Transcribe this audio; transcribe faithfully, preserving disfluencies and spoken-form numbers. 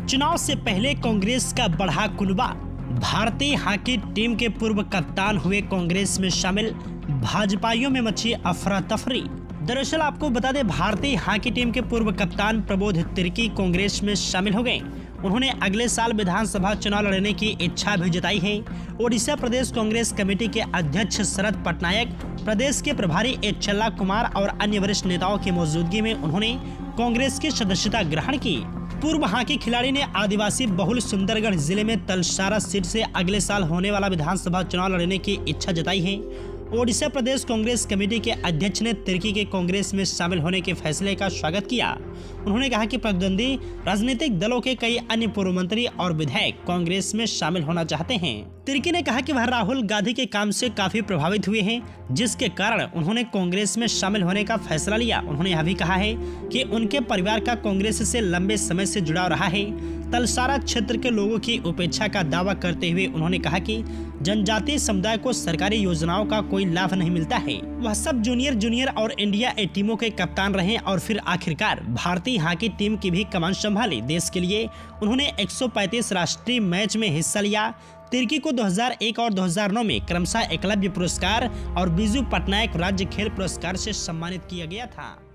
चुनाव से पहले कांग्रेस का बढ़ा कुनबा। भारतीय हॉकी टीम के पूर्व कप्तान हुए कांग्रेस में शामिल, भाजपाइयों में मची अफरा तफरी। दरअसल आपको बता दें, भारतीय हॉकी टीम के पूर्व कप्तान प्रबोध तिर्की कांग्रेस में शामिल हो गए। उन्होंने अगले साल विधानसभा चुनाव लड़ने की इच्छा भी जताई है। ओडिशा प्रदेश कांग्रेस कमेटी के अध्यक्ष शरद पटनायक, प्रदेश के प्रभारी एचेल्ला कुमार और अन्य वरिष्ठ नेताओं की मौजूदगी में उन्होंने कांग्रेस की सदस्यता ग्रहण की। पूर्व हॉकी खिलाड़ी ने आदिवासी बहुल सुंदरगढ़ जिले में तलसारा सीट से अगले साल होने वाला विधानसभा चुनाव लड़ने की इच्छा जताई है। ओडिशा प्रदेश कांग्रेस कमेटी के अध्यक्ष ने तिर्की के कांग्रेस में शामिल होने के फैसले का स्वागत किया। उन्होंने कहा कि प्रतिद्वंदी राजनीतिक दलों के कई अन्य पूर्व मंत्री और विधायक कांग्रेस में शामिल होना चाहते हैं। तिर्की ने कहा कि वह राहुल गांधी के काम से काफी प्रभावित हुए हैं, जिसके कारण उन्होंने कांग्रेस में शामिल होने का फैसला लिया। उन्होंने यह भी कहा है कि उनके परिवार का कांग्रेस से लंबे समय से जुड़ाव रहा है। तलसारा क्षेत्र के लोगों की उपेक्षा का दावा करते हुए उन्होंने कहा कि जनजातीय समुदाय को सरकारी योजनाओं का कोई लाभ नहीं मिलता है। वह सब जूनियर जूनियर और इंडिया ए टीमों के कप्तान रहे और फिर आखिरकार भारतीय हॉकी टीम की भी कमान संभाली। देश के लिए उन्होंने एक सौ पैंतीस राष्ट्रीय मैच में हिस्सा लिया। तिर्की को दो हज़ार एक और दो हज़ार नौ में क्रमशः एकलव्य पुरस्कार और बिजू पटनायक राज्य खेल पुरस्कार से सम्मानित किया गया था।